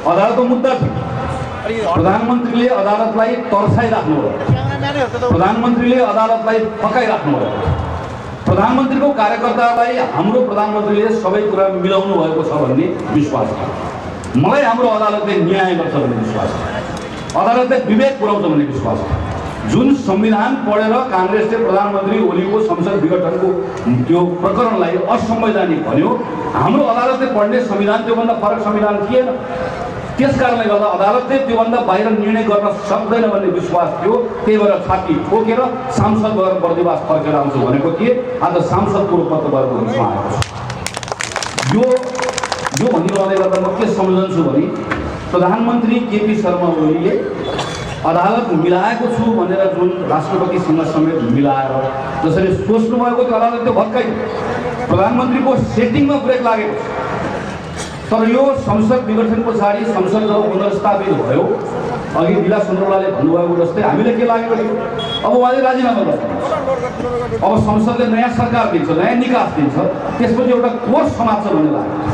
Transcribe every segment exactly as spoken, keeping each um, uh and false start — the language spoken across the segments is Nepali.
अदालतको मुद्दा थियो। प्रधानमन्त्रीले अदालतलाई तर्साइराख्नु भयो, प्रधानमन्त्रीले अदालतलाई फकाइराख्नु भयो। प्रधानमन्त्रीको कार्यकर्तालाई हाम्रो प्रधानमन्त्रीले सबै कुरा मिलाउनु भएको छ भन्ने विश्वास छ। मलाई हाम्रो अदालतले न्याय गर्छ भन्ने विश्वास छ, अदालतले विवेक पुर्याउँछ भन्ने विश्वास छ। जुन संविधान पढेर काङ्ग्रेसले प्रधानमन्त्री ओलीको संसद विघटनको त्यो प्रकरणलाई असंवैधानिक भन्यो, हाम्रो अदालतले पढ्ने संविधान त्योभन्दा फरक संविधान थिएन। त्यस कारणले गर्दा अदालतले त्योभन्दा बाहिर निर्णय गर्न सक्दैन भन्ने विश्वास थियो। त्यही भएर छाती ठोकेर सांसद भएर बर्दिवास फर्केर आउँछु भनेको थिएँ। आज सांसदको रूपमा तपाईँहरूको बिचमा आएको छु। यो यो भनिरहँदै गर्दा म के सम्झन्छु भने प्रधानमन्त्री केपी शर्मा ओलीले अदालत मिलाएको छु भनेर जुन राष्ट्रपतिसँग समेत मिलाएर जसरी सोच्नु भएको थियो अदालत त्यो भत्काइ प्रधानमन्त्रीको सेटिङमा ब्रेक लागेको छ। तर यो संसद विघटन पछाडि संसद जब पुनर्स्थापित भयो, अघि लीला सुन्द्रोलाले भन्नुभएको जस्तै हामीले के लागेको थियो, अब उहाँले राजीनामा गर्छ, अब संसदले नयाँ सरकार दिन्छ, नयाँ निकास दिन्छ, त्यसपछि एउटा कोर्स समाप्त भन्ने लाग्यो।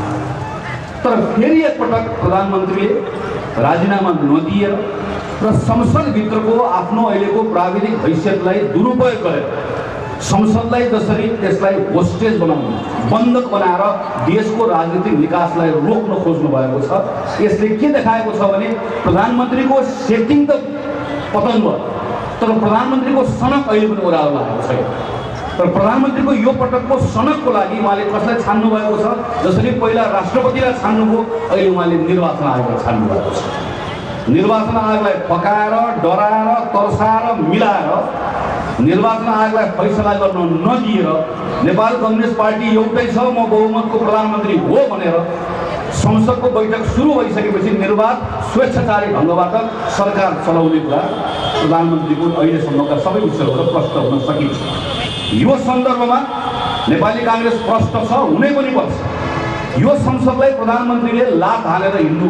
तर फेरि एकपटक प्रधानमन्त्रीले राजीनामा नदिएर र संसदभित्रको आफ्नो अहिलेको प्राविधिक हैसियतलाई दुरुपयोग गरेर संसदलाई जसरी त्यसलाई होस्टेज बनाउनु, बन्धक बनाएर देशको राजनीतिक विकासलाई रोक्न खोज्नु भएको छ। यसले के देखाएको छ भने प्रधानमन्त्रीको सेटिङ त पतन भयो, तर प्रधानमन्त्रीको सनक अहिले पनि ओह्रालो लागेको छैन। तर प्रधानमन्त्रीको यो पटकको सनकको लागि उहाँले कसलाई छान्नु भएको छ, जसरी पहिला राष्ट्रपतिलाई छान्नुभयो, अहिले उहाँले निर्वाचन आयोगलाई छान्नु भएको छ। निर्वाचन आयोगलाई फकाएर, डराएर, तर्साएर, मिलाएर निर्वाचन आयोगलाई फैसला गर्न नदिएर नेपाल कम्युनिस्ट पार्टी एउटै छ, म बहुमतको प्रधानमन्त्री हो भनेर संसदको बैठक सुरु भइसकेपछि निर्वात स्वेच्छाचारी ढङ्गबाट सरकार चलाउने कुरा प्रधानमन्त्रीको अहिलेसम्मका सबै विषयहरू प्रष्ट हुन सकिन्छ। यो सन्दर्भमा नेपाली काङ्ग्रेस प्रष्ट छ, हुनै पनि पर्छ। यो संसदलाई प्रधानमन्त्रीले लात हालेर हिँड्नु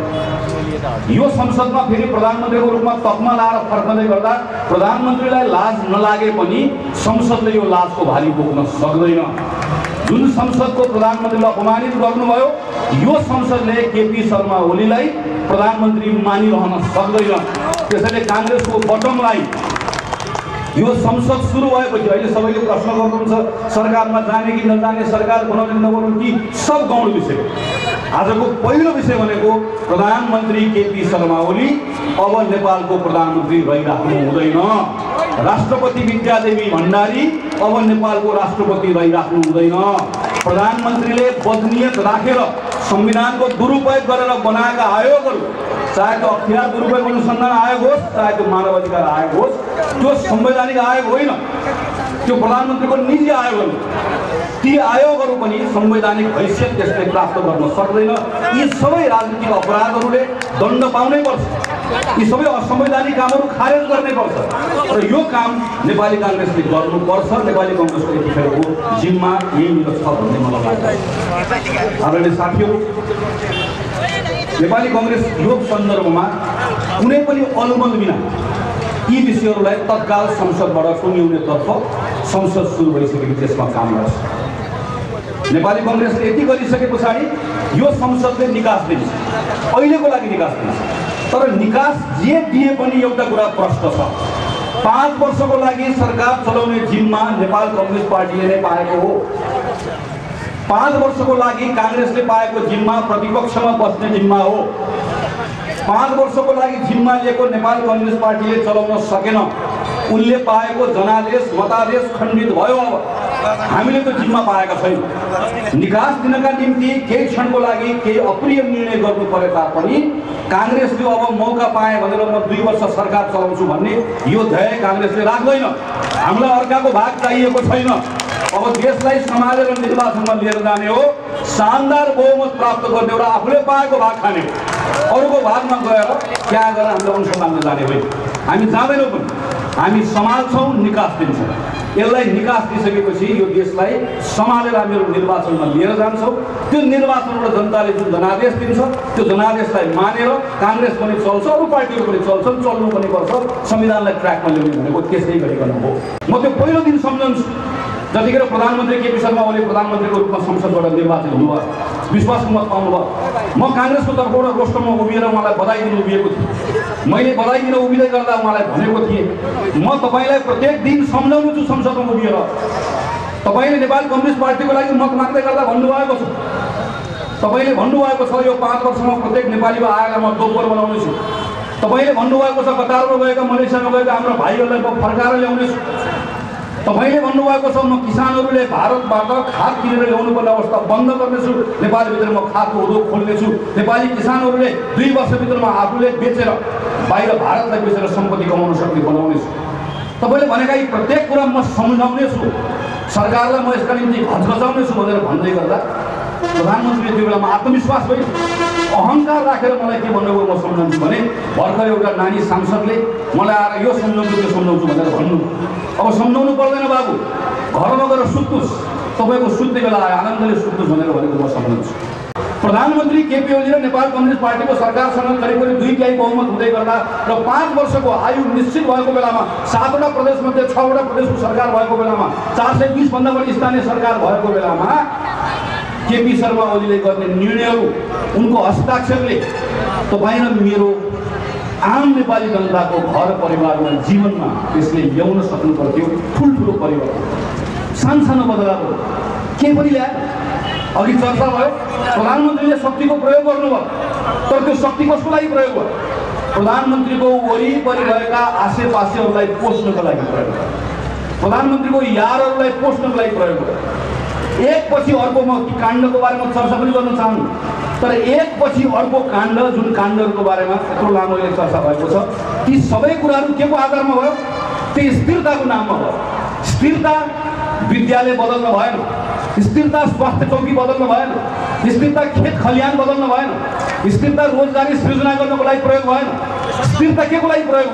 भयो। यो संसदमा फेरि प्रधानमन्त्रीको रूपमा तकमा लाएर फर्कँदै गर्दा प्रधानमन्त्रीलाई लाज नलागे पनि संसदले यो लाजको भारी बोक्न सक्दैन। जुन संसदको प्रधानमन्त्रीलाई अपमानित गर्नुभयो, यो संसदले केपी शर्मा ओलीलाई प्रधानमन्त्री मानिरहन सक्दैन। त्यसैले काङ्ग्रेसको बटम लाइन यो संसद सुरु भएपछि अहिले सबैले प्रश्न गर्नुहुन्छ सरकारमा जाने कि नजाने, सरकार बनाउने नबनाउने कि सब गौण विषय। आजको पहिलो विषय भनेको प्रधानमन्त्री केपी शर्मा ओली अब नेपालको प्रधानमन्त्री रहिराख्नु हुँदैन। राष्ट्रपति विद्यादेवी भण्डारी अब नेपालको राष्ट्रपति रहिराख्नु हुँदैन। प्रधानमन्त्रीले बदनियत राखेर संविधानको दुरुपयोग गरेर बनाएका आयोगहरू, चाहे त्यो अख्तियार दुरुपयोग अनुसन्धान आयोग होस्, चाहे त्यो मानव अधिकार आयोग होस्, त्यो संवैधानिक आयोग होइन, त्यो प्रधानमन्त्रीको निजी आयोगहरू, ती आयोगहरू पनि संवैधानिक हैसियत त्यसले प्राप्त गर्न सक्दैन। यी सबै राजनीतिक अपराधहरूले दण्ड पाउनै पर्छ, यी सबै असंवैधानिक कामहरू खारेज गर्नै पर्छ र यो काम नेपाली काङ्ग्रेसले गर्नुपर्छ। नेपाली काङ्ग्रेसको यतिखेरको जिम्मा यहीँनिर छ भन्ने मलाई लाग्छ। आदरणीय साथीहरू, नेपाली काङ्ग्रेस यो सन्दर्भमा कुनै पनि अलमल बिना यी विषयहरूलाई तत्काल संसदबाट टुङ्ग्याउनेतर्फ संसद सुरु भइसकेपछि त्यसमा काम गर्छ। नेपाली काङ्ग्रेसले यति गरिसके पछाडि यो संसदले निकास दिन्छ, अहिलेको लागि निकास दिन्छ। तर निकास जे दिए पनि एउटा कुरा प्रश्न छ, पाँच वर्षको लागि सरकार चलाउने जिम्मा नेपाल कम्युनिस्ट पार्टीले नै पाएको हो। पाँच वर्षको लागि काङ्ग्रेसले पाएको जिम्मा प्रतिपक्षमा बस्ने जिम्मा हो। पाँच वर्षको लागि जिम्मा लिएको नेपाल कम्युनिस्ट पार्टीले चलाउन सकेन। उनले पाएको जनादेश मतादेश खण्डित भयो। अब हामीले त्यो जिम्मा पाएका छैनौँ। निकास दिनका निम्ति केही क्षणको लागि केही अप्रिय निर्णय गर्नु परे तापनि काङ्ग्रेसले अब मौका पाए भनेर म दुई वर्ष सरकार चलाउँछु भन्ने यो ध्येय काङ्ग्रेसले राख्दैन। हामीलाई अर्काको भाग चाहिएको छैन। अब देशलाई सम्हालेर निर्वाचनमा लिएर जाने हो, शानदार बहुमत प्राप्त गर्ने एउटा आफूले पाएको भाग खाने हो। अरूको भागमा गएर क्या गरेर हामीले अंश माग्न जाने होइन। हामी जाँदैनौँ पनि, हामी सम्हाल्छौँ, निकास दिन्छौँ। यसलाई निकास दिइसकेपछि यो देशलाई सम्हालेर हामीहरू निर्वाचनमा लिएर जान्छौँ। त्यो निर्वाचनबाट जनताले जुन जनादेश दिन्छ त्यो जनादेशलाई मानेर काङ्ग्रेस पनि चल्छ, अरू पार्टीहरू पनि चल्छन्, चल्नु पनि पर्छ। संविधानलाई ट्र्याकमा ल्याउने भनेको त्यसै गरिकन हो। म त्यो पहिलो दिन सम्झन्छु जतिखेर प्रधानमन्त्री केपी शर्मा ओली प्रधानमन्त्रीको रूपमा संसदबाट निर्वाचित हुनुभयो, विश्वासको मत पाउनुभयो, म काङ्ग्रेसको तर्फबाट रोस्टरमा उभिएर उहाँलाई बधाई दिन उभिएको थिएँ। मैले बधाई दिन उभिँदै गर्दा उहाँलाई भनेको थिएँ, म तपाईँलाई प्रत्येक दिन सम्झाउनु छु संसदमा उभिएर। तपाईँले नेपाल कम्युनिस्ट पार्टीको लागि मत माग्दै गर्दा भन्नुभएको छ, तपाईँले भन्नुभएको छ यो पाँच वर्षमा प्रत्येक नेपालीमा आएर म दोब्बर बनाउनेछु। तपाईँले भन्नुभएको छ कतारमा गएका मलेसियामा गएका हाम्रो भाइहरूलाई म फर्काएर ल्याउनेछु। तपाईँले भन्नुभएको छ म किसानहरूले भारतबाट खाद किनेर ल्याउनुपर्ने अवस्था बन्द गर्नेछु, नेपालभित्र म खादको उद्योग खोल्नेछु, नेपाली किसानहरूले दुई वर्षभित्रमा आफूले बेचेर बाहिर भारतलाई बेचेर सम्पत्ति कमाउन सक्ने बनाउनेछु। तपाईँले भनेका यी प्रत्येक कुरा म सम्झाउनेछु, सरकारलाई म यसका निम्ति घचघचाउनेछु भनेर भन्दै गर्दा प्रधानमन्त्रीले त्यो बेलामा आत्मविश्वास भयो, अहङ्कार राखेर मलाई के भन्नुभयो म सम्झाउँछु भने भर्खर एउटा नानी सांसदले मलाई आएर यो सम्झाउँछु त्यो सम्झाउँछु भनेर भन्नु। अब सम्झाउनु पर्दैन बाबु, घरमा गएर सुत्नुहोस्, तपाईँको सुत्ने बेला आयो आनन्दले सुत्नुहोस् भनेर भनेको म सम्झाउँछु। प्रधानमन्त्री केपी ओली र नेपाल कम्युनिस्ट पार्टीको सरकारसँग करिब करिब दुई तिहाई बहुमत हुँदै गर्दा र पाँच वर्षको आयु निश्चित भएको बेलामा सातवटा प्रदेशमध्ये छवटा प्रदेशको सरकार भएको बेलामा चार सय बिसभन्दा बढी स्थानीय सरकार भएको बेलामा केपी शर्मा ओलीले गर्ने निर्णयहरू, उनको हस्ताक्षरले तपाईँ र मेरो आम नेपाली जनताको घर परिवारमा जीवनमा यसले ल्याउन सक्नु पर्थ्यो ठुल्ठुलो परिवर्तन, सानसानो बदलाव केही पनि ल्याए। अघि चर्चा भयो, प्रधानमन्त्रीले शक्तिको प्रयोग गर्नुभयो, तर त्यो शक्ति कसको लागि प्रयोग भयो? प्रधानमन्त्रीको वरिपरि रहेका आसेपासेहरूलाई पोस्नको लागि प्रयोग भयो, प्रधानमन्त्रीको यारहरूलाई पोस्नको लागि प्रयोग भयो। एक पछि अर्को म काण्डको बारेमा चर्चा पनि गर्न चाहन्छु, तर एक पछि अर्को काण्ड जुन काण्डहरूको बारेमा यत्रो लामो चर्चा भएको छ, ती सबै कुराहरू के को आधारमा भयो? त्यो स्थिरताको नाममा भयो। स्थिरता विद्यालय बदल्न भएन, स्थिरता स्वास्थ्य चौकी बदल्न भएन, स्थिरता खेत खलिहान बदल्न भएन, स्थिरता रोजगारी सृजना गर्नको लागि प्रयोग भएन। स्थिरता के को लागि प्रयोग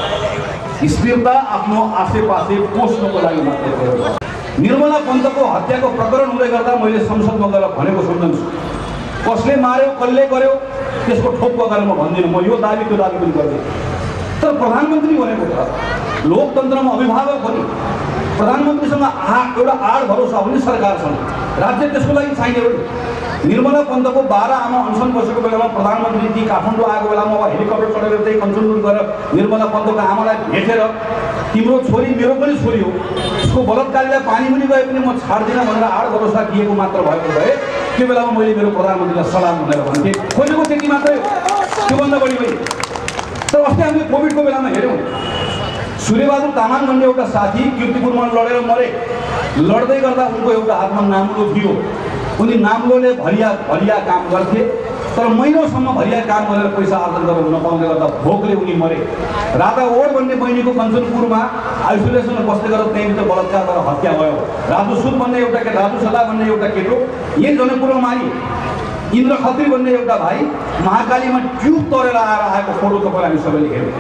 भयो? स्थिरता आफ्नो आसेपासे पोस्नको लागि मात्रै प्रयोग भयो। निर्मला पन्तको हत्याको प्रकरण हुँदै गर्दा मैले संसदमा गएर भनेको सम्झन्छु, कसले मार्यो कसले गर्यो त्यसको ठोक गरेर म भन्दिनँ, म यो दाबी त्यो दाबी पनि गर्दिनँ। तर प्रधानमन्त्री भनेको त लोकतन्त्रमा अभिभावक हो नि, प्रधानमन्त्रीसँग आ एउटा आड भरोसा हो नि सरकारसँग, राज्य त्यसको लागि चाहिने हो नि। निर्मला पन्तको बाह्र आमा अनसन बसेको बेलामा प्रधानमन्त्री ती काठमाडौँ आएको बेलामा अब हेलिकप्टर चढेर त्यही कञ्चनपुर गएर निर्मला पन्तको आमालाई भेटेर तिम्रो छोरी मेरो पनि छोरी हो, उसको बलात्कारीलाई पानी पनि गए पनि म छाड्दिनँ भनेर आड भरोसा दिएको मात्र भएको भए त्यो बेलामा मैले मेरो प्रधानमन्त्रीलाई सलाम भनेर भन्थेँ, खोजेको त्यति मात्रै, त्योभन्दा बढी होइन। तर अस्ति हामीले कोभिडको बेलामा हेऱ्यौँ, सूर्यबहादुर तामाङ भन्ने एउटा साथी कीर्तिपुरमा लडेर मरे, लड्दै गर्दा उनको एउटा हातमा नाम्लो थियो, उनी नाम्लोले भरिया भरिया काम गर्थे, तर महिनौसम्म भरिया काम गरेर पैसा आर्जन गरेर नपाउँदै गर्दा भोकले उनी मरे। राधा ओड भन्ने बहिनीको कञ्चनपुरमा आइसोलेसनमा बस्दै गरेर त्यहीँभित्र बलात्कार गरेर हत्या भयो। राजु सुद भन्ने एउटा केटा, राजु सदा भन्ने एउटा केटो यही जनकपुरमा मारि, इन्द्र खत्री भन्ने एउटा भाइ महाकालीमा ट्युब तरेर आएर आएको फोटो तपाईँलाई हामी सबैले हेऱ्यौँ।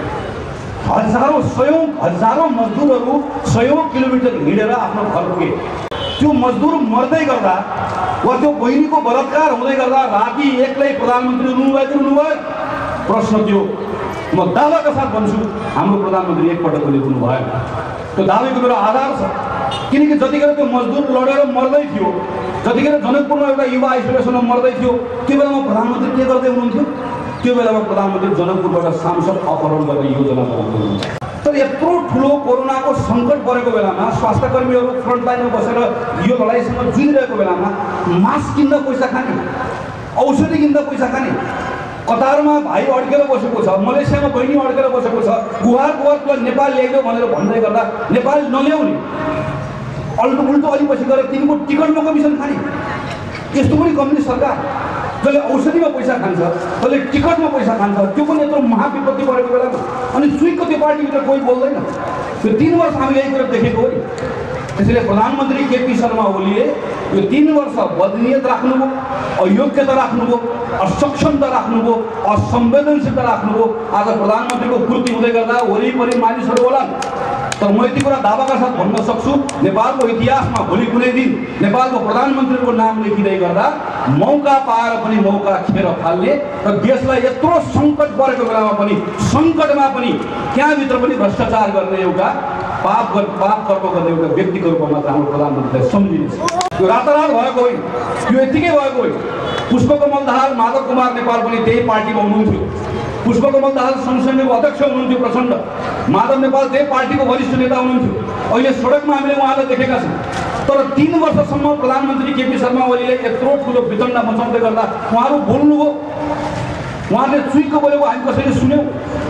हजारौँ सयौँ हजारौँ मजदुरहरू सयौँ किलोमिटर हिँडेर आफ्नो घर पुगे। त्यो मजदुर मर्दै गर्दा वा त्यो बहिनीको बलात्कार हुँदै गर्दा राति एक्लै प्रधानमन्त्री रुनुभयो कि रुनुभयो? प्रश्न त्यो म दावाका साथ भन्छु, हाम्रो प्रधानमन्त्री एकपटक पनि रुनु भएन। त्यो दावीको मेरो आधार छ, किनकि जतिखेर त्यो मजदुर लडेर मर्दै थियो, जतिखेर जनकपुरमा एउटा युवा आइसोलेसनमा मर्दै थियो, त्यो बेलामा प्रधानमन्त्री के गर्दै हुनुहुन्थ्यो? त्यो बेलामा प्रधानमन्त्री जनकपुरबाट सांसद अपहरण गर्ने योजना बनाउँदै हुनुहुन्थ्यो। तर यत्रो ठुलो कोरोनाको सङ्कट परेको बेलामा स्वास्थ्यकर्मीहरू फ्रन्ट लाइनमा बसेर यो लडाइँसँग जुझिरहेको बेलामा मास्क किन्दा पैसा खाने, औषधि किन्दा पैसा खाने, कतारमा भाइ अड्केर बसेको छ, मलेसियामा बहिनी अड्केर बसेको छ, गुहार गुहार नेपाल ल्याइदियो भनेर भन्दै गर्दा नेपाल नल्याउने, अल्टो उल्टो अलि पछि गएर तिनको टिकटमा कमिसन खाने, यस्तो पनि कम्युनिस्ट सरकार जसले औषधिमा पैसा खान्छ, जसले टिकटमा पैसा खान्छ, त्यो पनि यत्रो महाविपत्ति परेको बेलामा अनि सुइकको त्यो पार्टीभित्र कोही बोल्दैन। त्यो तिन वर्ष हामीले यही कुरा देखेको हो नि। त्यसैले प्रधानमन्त्री केपी शर्मा ओलीले यो तीन वर्ष बदनियत राख्नुभयो, अयोग्यता राख्नुभयो, असक्षमता राख्नुभयो, असंवेदनशीलता राख्नुभयो। आज प्रधानमन्त्रीको पूर्ति हुँदै गर्दा वरिपरि मानिसहरू होला, तर म यति कुरा दावाका साथ भन्न सक्छु, नेपालको इतिहासमा भोलि कुनै दिन नेपालको प्रधानमन्त्रीको नाम लेखिँदै गर्दा मौका पाएर पनि मौका खेर फाल्ने र देशलाई यत्रो सङ्कट परेको बेलामा पनि सङ्कटमा पनि त्यहाँभित्र पनि भ्रष्टाचार गर्ने एउटा पाप गर पाप कर्म गर्ने एउटा व्यक्तिको रूपमा चाहिँ हाम्रो प्रधानमन्त्रीलाई सम्झिन्छ। यो रातारात भएको होइन, यो यतिकै भएको होइन। पुष्पकमल दाहाल माधव कुमार नेपाल पनि त्यही पार्टीमा हुनुहुन्थ्यो। पुष्पकमल दाहाल संसदीयको अध्यक्ष हुनुहुन्थ्यो प्रचण्ड, माधव नेपाल त्यही पार्टीको वरिष्ठ नेता हुनुहुन्थ्यो। अहिले सडकमा हामीले उहाँलाई देखेका छौँ। तर तीन वर्षसम्म प्रधानमन्त्री केपी शर्मा ओलीले यत्रो ठुलो वितण्डा मचाउँदै गर्दा उहाँहरू बोल्नुभयो, उहाँले चुइको बोलेको हामी कसैले सुन्यौँ,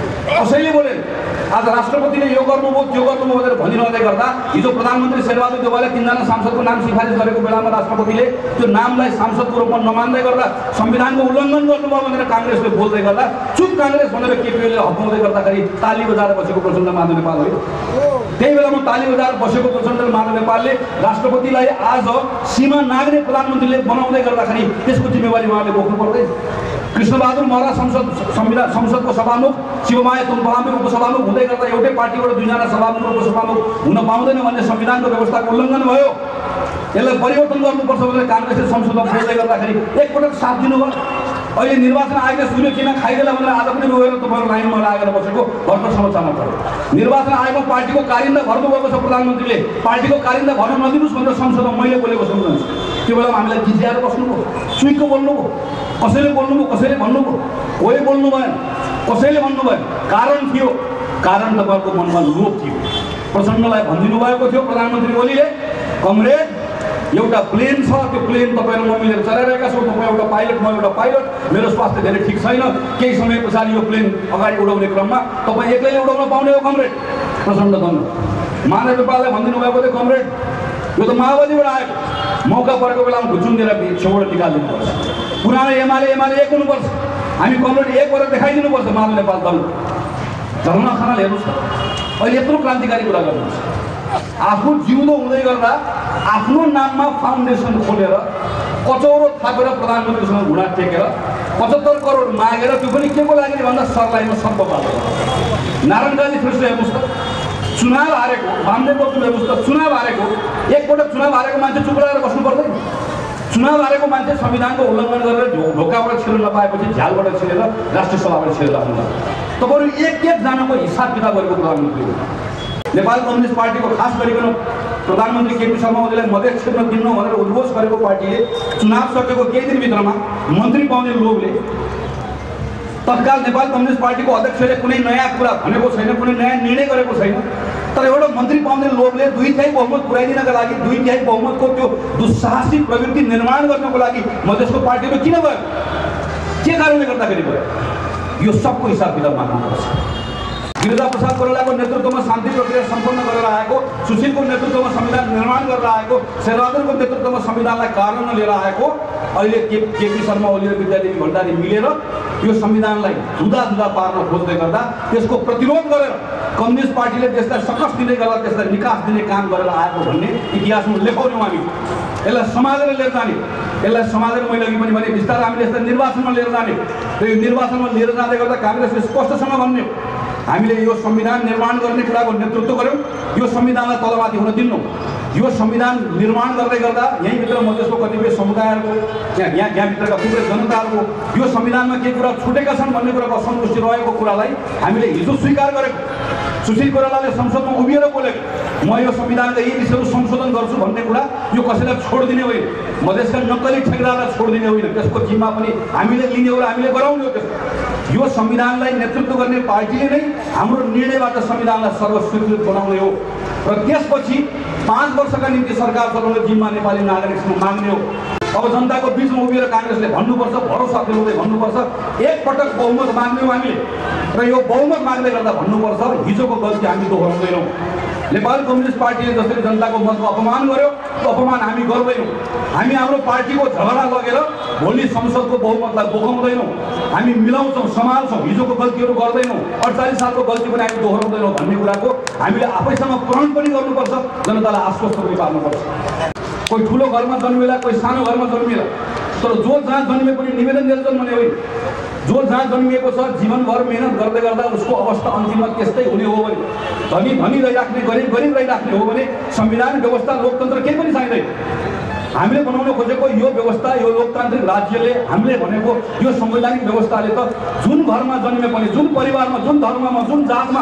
कसैले बोले। आज राष्ट्रपतिले यो गर्नुभयो त्यो गर्नुभयो भनेर भनिरहँदै गर्दा हिजो प्रधानमन्त्री शेरबहादुर देउवाले तीनजना सांसदको नाम सिफारिस गरेको बेलामा राष्ट्रपतिले त्यो नामलाई सांसदको रूपमा नमान्दै गर्दा संविधानको उल्लङ्घन गर्नुभयो भनेर काङ्ग्रेसले बोल्दै गर्दा चुप काङ्ग्रेस भनेर केपी ओलीले हप्काउँदै गर्दाखेरि ताली बजाएर बसेको प्रचण्ड माधव नेपाल होइन। त्यही बेलामा ताली बजाएर बसेको प्रचण्ड माधव नेपालले राष्ट्रपतिलाई आज सीमा नाग्ने प्रधानमन्त्रीले बनाउँदै गर्दाखेरि त्यसको जिम्मेवारी उहाँले बोक्नु पर्दैन। कृष्णबहादुर महरा संसद संविधान संसदको सभामुख, शिवमाया तुङपामे उपसभामुख हुँदै गर्दा एउटै पार्टीबाट दुईजना सभामुख उपसभामुख हुन पाउँदैन भन्ने संविधानको व्यवस्थाको उल्लङ्घन भयो। यसलाई परिवर्तन गर्नुपर्छ भनेर काङ्ग्रेसले संसदमा बोल्दै गर्दाखेरि एकपटक साथ दिनुभयो। अहिले निर्वाचन आयोगले सुन्यो किन खाइदेला भनेर आज पनि गएर तपाईँहरू लाइनमा लागेर बसेको भर्खर समाचारमा पऱ्यो। निर्वाचन आयोगमा पार्टीको कारिन्दा भर्नुभएको छ प्रधानमन्त्रीले, पार्टीको कारिन्दा भर्न नदिनुहोस् भनेर संसदमा मैले बोलेको सम्झन्छु। त्यो बेलामा हामीलाई गिज्याएर बस्नुभयो, चुइको बोल्नुभयो, कसैले बोल्नुभयो, कसैले भन्नुभयो, कोही बोल्नु भएन, कसैले भन्नु भएन। कारण थियो, कारण तपाईँहरूको मनमा लोभ थियो। प्रचण्डलाई भनिदिनु भएको थियो प्रधानमन्त्री ओलीले, कमरेड एउटा प्लेन छ, त्यो प्लेन तपाईँ म मिलेर चलाइरहेका छौँ, तपाईँ एउटा पाइलट म एउटा पाइलट, मेरो स्वास्थ्य धेरै ठिक छैन, केही समय पछाडि यो प्लेन अगाडि उडाउने क्रममा तपाईँ एक्लैले उडाउन पाउने हो कमरेड। प्रचण्ड धन्य माधव नेपाललाई भनिदिनु भएको थियो, कमरेड यो त माओवादीबाट आएको, मौका परेको बेलामा घुचुन दिएर छेउबाट निकालिदिनुपर्छ, पुरानो एमाले एमाले एक हुनुपर्छ, हामी कमरेड एक गरेर देखाइदिनुपर्छ। माधव नेपाल दल झलना खनाल हेर्नुहोस् त, अहिले यत्रो क्रान्तिकारी कुरा गर्नुहुन्छ। आफू जिउँदो हुँदै गर्दा आफ्नो नाममा फाउन्डेसन खोलेर कचौरो थापेर प्रधानमन्त्रीसँग घुँडा टेकेर पचहत्तर करोड मागेर, त्यो पनि के को लागि भन्दा सरलाइमा सर्प पालेर। नारायण गान्धी श्रेष्ठ हेर्नुहोस् त, चुनाव हारेको, वामदेव बच्चु हेर्नुहोस् त, चुनाव हारेको, एकपटक चुनाव हारेको मान्छे चुप लगाएर बस्नु पर्दैन। चुनाव हारेको मान्छे संविधानको उल्लङ्घन गरेर ढोकाबाट छिर्न नपाएपछि झ्यालबाट छिरेर राष्ट्रिय सभाबाट छिरेर आउनु। तपाईँहरू एक एकजनाको हिसाब किताब गरेको प्रधानमन्त्री हो। नेपाल कम्युनिस्ट पार्टीको खास गरिकन प्रधानमन्त्री केपी शर्मा ओलीलाई मधेस क्षेत्र दिनु भनेर उद्घोष गरेको पार्टीले चुनाव सकेको केही दिनभित्रमा मन्त्री पाउने लोभले तत्काल नेपाल कम्युनिस्ट पार्टीको अध्यक्षले कुनै नयाँ कुरा भनेको छैन, कुनै नयाँ निर्णय गरेको छैन, तर एउटा मन्त्री पाउने लोभले दुई तिहाई बहुमत पुर्याइदिनका लागि, दुई तिहाई बहुमतको त्यो दुस्साहसिक प्रवृत्ति निर्माण गर्नको लागि मधेसको पार्टीमा किन भयो, के कारणले गर्दाखेरि भयो, यो सबको हिसाब किताब माग्नुपर्छ। गिरिजा प्रसाद कोइरालाको नेतृत्वमा शान्ति प्रक्रिया सम्पन्न गरेर आएको, सुशीलको नेतृत्वमा संविधान निर्माण गरेर आएको, शेरबहादुरको नेतृत्वमा संविधानलाई कार्यान्वयन लिएर आएको अहिले के केपी शर्मा ओली र विद्यादेवी भण्डारी मिलेर यो संविधानलाई जुदा जुदा पार्न खोज्दै गर्दा त्यसको प्रतिरोध गरेर कम्युनिस्ट पार्टीले देशलाई सकस दिँदै गर्दा त्यसलाई निकास दिने काम गरेर आएको भन्ने इतिहासमा लेखाउनु हामी। यसलाई समाजेर लिएर जाने, यसलाई समाजेर मैले अघि पनि भने बिस्तारै हामीले यसलाई निर्वाचनमा लिएर जाने, र यो निर्वाचनमा लिएर जाँदै गर्दा काङ्ग्रेसले स्पष्टसँग भन्ने हामीले यो संविधान निर्माण गर्ने कुराको नेतृत्व गऱ्यौँ, यो संविधानलाई तलमाथि हुन दिन्नौँ। यो संविधान निर्माण गर्दै गर्दा यहीँभित्र मधेसको कतिपय समुदायहरूको, यहाँ यहाँ यहाँभित्रका थुप्रै जनताहरूको यो संविधानमा के कुरा छुटेका छन् भन्ने कुराको असन्तुष्टि रहेको कुरालाई हामीले हिजो स्वीकार गरेको। सुशील कोइरालाले संसदमा उभिएर बोलेको, म यो संविधानका यी विषयहरू संशोधन गर्छु भन्ने कुरा यो कसैलाई छोडिदिने होइन, मधेसका नक्कली ठेकेदारलाई छोडिदिने होइन, त्यसको जिम्मा पनि हामीले लिने हो र हामीले गराउने हो। त्यसको यो संविधानलाई नेतृत्व गर्ने पार्टीले नै हाम्रो निर्णयबाट संविधानलाई सर्वस्वीकृत बनाउने हो र त्यसपछि पाँच वर्षका निम्ति सरकार चलाउने जिम्मा नेपाली नागरिकसँग माग्ने हो। अब जनताको बिचमा उभिएर काङ्ग्रेसले भन्नुपर्छ, भरोसा दिलाउँदै भन्नुपर्छ, एकपटक बहुमत माग्ने हो हामीले, र यो बहुमत माग्दै गर्दा भन्नुपर्छ हिजोको गल्ती हामी दोहोऱ्याउँदैनौँ। नेपाल कम्युनिस्ट पार्टीले जसरी जनताको मतको अपमान गर्यो त्यो अपमान हामी गर्दैनौँ। हामी हाम्रो पार्टीको झगडा लगेर भोलि संसदको बहुमतलाई बोकाउँदैनौँ, हामी मिलाउँछौँ, सम्हाल्छौँ, हिजोको गल्तीहरू गर्दैनौँ, अडचालिस सालको गल्ती पनि हामी दोहोऱ्याउँदैनौँ भन्ने कुराको हामीले आफैसँग प्रण पनि गर्नुपर्छ, जनतालाई आश्वस्त पनि पार्नुपर्छ। कोही ठुलो घरमा जन्मेला, कोही सानो घरमा जन्मेला, तर जो जहाँ जन्मे पनि निवेदन दिएर जन्मने होइन, जो जहाँ जन्मिएको छ जीवनभर मेहनत गर्दै गर्दा उसको अवस्था अन्तिममा त्यस्तै हुने हो भने, धनी धनी रहिराख्ने, गरिब गरिब रहिराख्ने हो भने संविधान व्यवस्था लोकतन्त्र केही पनि चाहिँदैन। हामीले बनाउन खोजेको यो व्यवस्था, यो लोकतान्त्रिक राज्यले, हामीले भनेको यो संवैधानिक व्यवस्थाले त जुन घरमा जन्मे पनि, जुन परिवारमा, जुन धर्ममा, जुन जातमा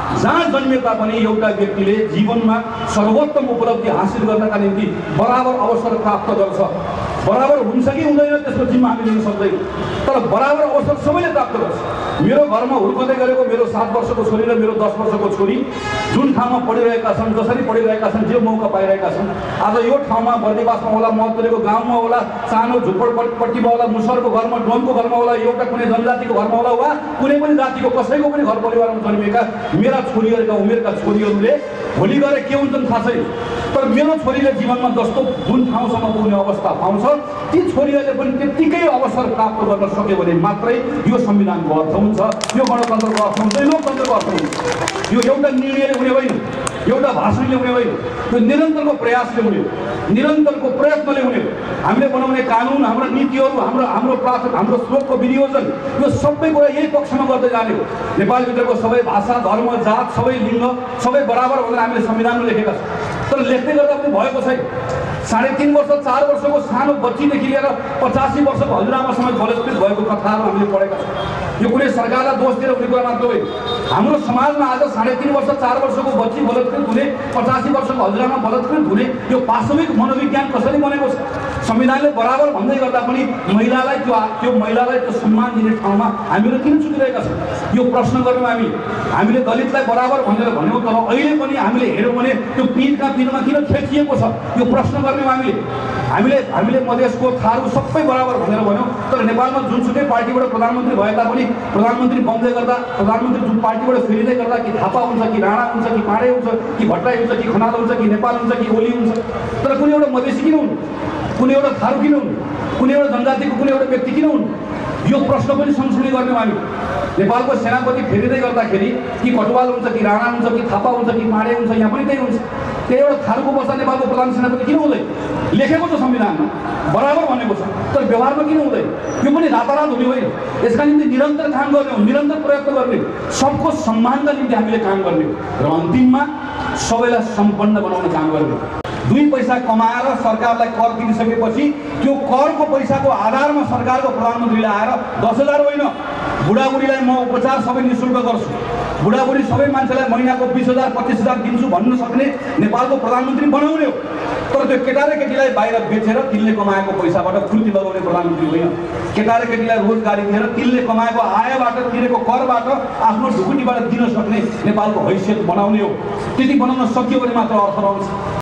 जहाँ जन्मे तापनि एउटा व्यक्तिले जीवनमा सर्वोत्तम उपलब्धि हासिल गर्नका निम्ति बराबर अवसर प्राप्त गर्छ। बराबर हुन्छ कि हुँदैन त्यसको जिम्मा हामी लिन सक्दैनौँ, तर बराबर अवसर सबैले प्राप्त गर्छ। मेरो घरमा हुर्कँदै गरेको मेरो सात वर्षको छोरी र मेरो दस वर्षको छोरी जुन ठाउँमा पढिरहेका छन्, जसरी पढिरहेका छन्, जे मौका पाइरहेका छन्, आज यो ठाउँमा बर्दिवासमा होला, मधुरेको गाउँमा होला, सानो झुप्पडपट्टीमा होला, मुसरको घरमा, डोनको घरमा होला, एउटा कुनै जनजातिको घरमा होला, वा कुनै पनि जातिको कसैको पनि घर परिवारमा जन्मिएका मेरा छोरीहरूका उमेरका छोरीहरूले भोलि गएर के हुन्छन् थाहा छैन, तर मेरो छोरीले जीवनमा जस्तो जुन ठाउँसम्म पुग्ने अवस्था पाउँछ ती छोरीहरूले पनि त्यत्तिकै अवसर प्राप्त गर्न सक्यो भने मात्रै यो संविधानको अर्थ हुन्छ, यो गणतन्त्रको अर्थ हुन्छ, लोकतन्त्रको अर्थ हुन्छ। यो एउटा निर्णयले हुने होइन, एउटा भाषणले हुने होइन, यो निरन्तरको प्रयासले हुने, निरन्तरको प्रयत्नले हुने। हामीले बनाउने कानुन, हाम्रा नीतिहरू, हाम्रो हाम्रो प्राथमिक हाम्रो स्रोतको विनियोजन, यो सबै कुरा यही पक्षमा गर्दै जाने हो। नेपालभित्रको सबै भाषा, धर्म, जात, सबै लिङ्ग सबै बराबर भनेर हामीले संविधानमा लेखेका छौँ, तर लेख्दै गर्दा पनि भएको छैन। साढे तीन वर्ष चार वर्षको सानो बच्चीदेखि लिएर पचासी वर्षको हजुरआमासँग बलात्कृत भएको कथाहरू हामीले पढेका छौँ। यो कुनै सरकारलाई दोष दिएर हुने कुरा मात्र होइन। हाम्रो समाजमा आज साढे तीन वर्ष चार वर्षको बच्ची बलात्कृत हुने, पचासी वर्षको हजुरआमा बलात्कृत हुने, यो वास्तविक मनोविज्ञान कसरी बनेको छ? संविधानले बराबर भन्दै गर्दा पनि महिलालाई त्यो त्यो महिलालाई त्यो सम्मान दिने ठाउँमा हामीहरू किन चुकिरहेका छौँ? यो प्रश्न गर्यौँ हामीले। हामीले दलितलाई बराबर भनेर भन्यौँ, तर अहिले पनि हामीले हेऱ्यौँ भने त्यो पिँधका पिँधमा किन खेचिएको छ? यो प्रश्न गर्यौँ हामीले। हामीले हामीले मधेसको थारू सबै बराबर भनेर भन्यौँ, तर नेपालमा जुनसुकै पार्टीबाट प्रधानमन्त्री भए तापनि प्रधानमन्त्री बन्दै गर्दा, प्रधानमन्त्री जुन पार्टीबाट फेरिँदै गर्दा कि थापा हुन्छ, कि राणा हुन्छ, कि पाँडे हुन्छ, कि भट्टराई हुन्छ, कि खनाल हुन्छ, कि नेपाल हुन्छ, कि ओली हुन्छ, तर कुनै एउटा मधेसी किन हुनु? कुनै एउटा थारू किन हुनु? कुनै एउटा जनजातिको कुनै एउटा व्यक्ति किन हुनु? यो प्रश्न पनि सँगसँगै गर्यौँ हामी। नेपालको सेनापति फेरिँदै गर्दाखेरि कि कटुवाल हुन्छ, कि राणा हुन्छ, कि थापा हुन्छ, कि पाँडे हुन्छ, यहाँ पनि त्यही हुन्छ। त्यही एउटा थारूको बस्दा नेपालको प्रधान सेनापति किन हुँदैन? लेखेको छ संविधानमा, बराबर भनेको छ, तर व्यवहारमा किन हुँदैन? यो पनि रातारात हुने होइन। यसका निम्ति निरन्तर काम गर्ने हो, निरन्तर प्रयत्न गर्ने, सबको सम्मानका निम्ति हामीले काम गर्ने हो र अन्तिममा सबैलाई सम्पन्न बनाउने काम गर्ने हो। दुई पैसा कमाएर सरकारलाई कर तिरिसकेपछि त्यो करको पैसाको आधारमा सरकारको प्रधानमन्त्रीले आएर दस हजार होइन, बुढाबुढीलाई म उपचार सबै निःशुल्क गर्छु, बुढाबुढी सबै मान्छेलाई महिनाको बिस हजार पच्चिस हजार दिन्छु भन्न सक्ने नेपालको प्रधानमन्त्री बनाउने हो। तर त्यो केटा र केटीलाई बाहिर बेचेर तिनले कमाएको पैसाबाट फुर्ती लगाउने प्रधानमन्त्री होइन। केटा र केटीलाई रोजगारी दिएर तिनले कमाएको आयबाट, तिरेको करबाट आफ्नो ढुकुटीबाट दिन सक्ने नेपालको हैसियत बनाउने हो। त्यति बनाउन सकियो भने मात्र अर्थ रहन्छ।